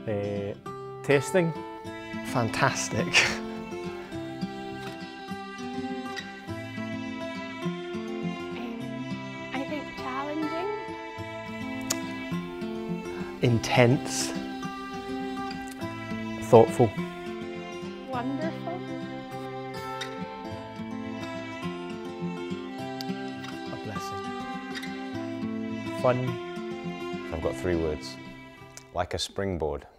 Tasting. Fantastic. I think challenging. Intense. Thoughtful. Wonderful. A blessing. Fun. I've got 3 words. Like a springboard.